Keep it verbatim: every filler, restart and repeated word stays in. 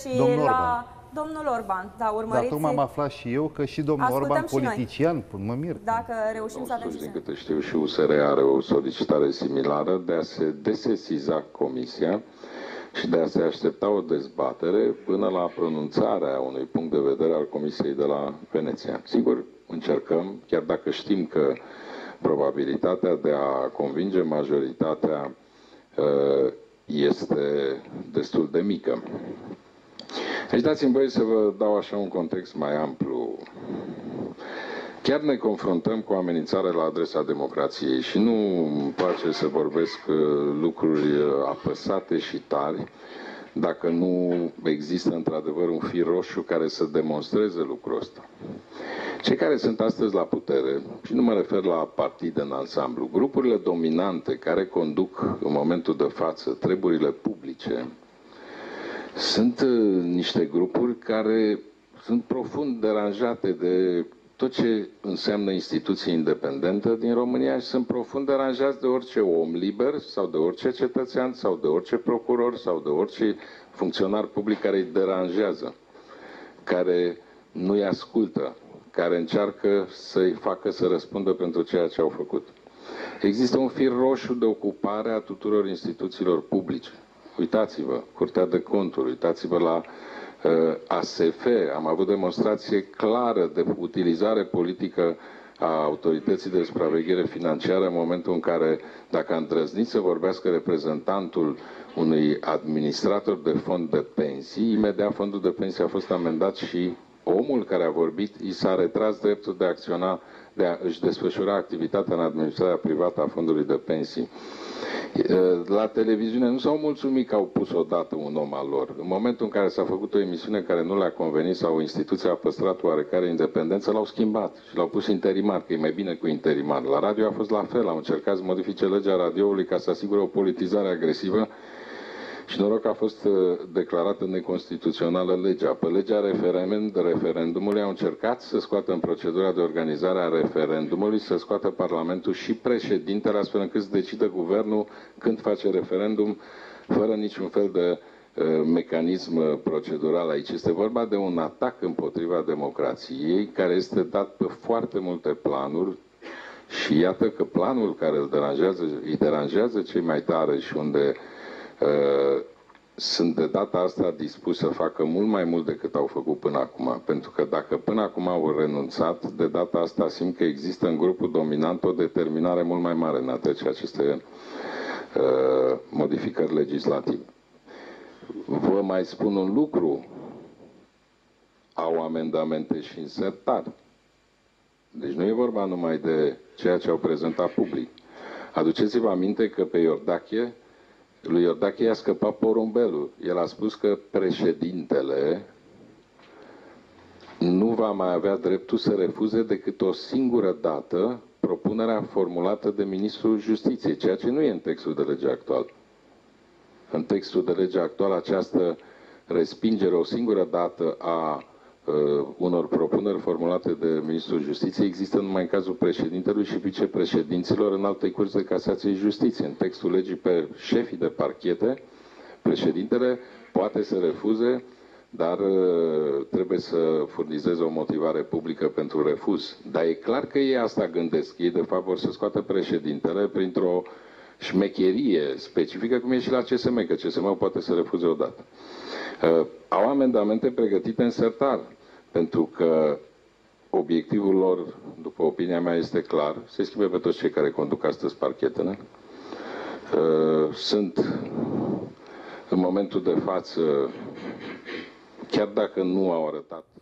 și domnul la Orban. domnul Orban. Da, urmăriți... Dar tocmai am aflat și eu că și domnul Ascultăm Orban, și politician, mă mir. Dacă reușim să avem și... Din câte știu, și U S R are o solicitare similară de a se desesiza Comisia și de a se aștepta o dezbatere până la pronunțarea unui punct de vedere al Comisiei de la Veneția. Sigur, încercăm, chiar dacă știm că probabilitatea de a convinge majoritatea este destul de mică. Deci dați-mi voie să vă dau așa un context mai amplu. Chiar ne confruntăm cu o amenințare la adresa democrației și nu îmi place să vorbesc lucruri apăsate și tari dacă nu există într-adevăr un fir roșu care să demonstreze lucrul ăsta. Cei care sunt astăzi la putere, și nu mă refer la partide în ansamblu, grupurile dominante care conduc în momentul de față treburile publice, sunt niște grupuri care sunt profund deranjate de tot ce înseamnă instituție independentă din România și sunt profund deranjați de orice om liber sau de orice cetățean sau de orice procuror sau de orice funcționar public care îi deranjează, care nu-i ascultă, care încearcă să-i facă să răspundă pentru ceea ce au făcut. Există un fir roșu de ocupare a tuturor instituțiilor publice. Uitați-vă, Curtea de Conturi, uitați-vă la uh, A S F, am avut demonstrație clară de utilizare politică a autorității de supraveghere financiară în momentul în care, dacă a îndrăznit să vorbească reprezentantul unui administrator de fond de pensii, imediat fondul de pensii a fost amendat și omul care a vorbit i s-a retras dreptul de a acționa, de a își desfășura activitatea în administrarea privată a fondului de pensii. La televiziune nu s-au mulțumit că au pus odată un om al lor. În momentul în care s-a făcut o emisiune care nu le-a convenit sau o instituție a păstrat oarecare independență, l-au schimbat și l-au pus interimar, că e mai bine cu interimar. La radio a fost la fel, au încercat să modifice legea radioului ca să asigure o politizare agresivă și noroc că a fost declarată neconstituțională legea. Pe legea referendum, referendumului au încercat să scoată în procedura de organizare a referendumului, să scoată Parlamentul și președintele, astfel încât să decidă guvernul când face referendum, fără niciun fel de uh, mecanism procedural aici. Este vorba de un atac împotriva democrației, care este dat pe foarte multe planuri și iată că planul care îl deranjează, îi deranjează cei mai tare și unde Uh, sunt de data asta dispus să facă mult mai mult decât au făcut până acum. Pentru că dacă până acum au renunțat, de data asta simt că există în grupul dominant o determinare mult mai mare în a trece aceste uh, modificări legislative. Vă mai spun un lucru. Au amendamente și în sertar. Deci nu e vorba numai de ceea ce au prezentat public. Aduceți-vă aminte că pe Iordache lui Iordache i-a scăpat porumbelul. El a spus că președintele nu va mai avea dreptul să refuze decât o singură dată propunerea formulată de Ministrul Justiției, ceea ce nu e în textul de lege actual. În textul de lege actual această respingere o singură dată a uh, unor propuneri formulate de Ministrul Justiției există numai în cazul președintelui și vicepreședinților în alte curți de casație și justiție. În textul legii pe șefii de parchete, președintele poate să refuze, dar uh, trebuie să furnizeze o motivare publică pentru refuz. Dar e clar că ei asta gândesc. Ei de fapt vor să scoată președintele printr-o șmecherie specifică, cum e și la C S M, că C S M poate să refuze odată. Uh, au amendamente pregătite în sertar, pentru că obiectivul lor, după opinia mea, este clar. Se schimbe pe toți cei care conduc astăzi parchetele. Uh, sunt, în momentul de față, chiar dacă nu au arătat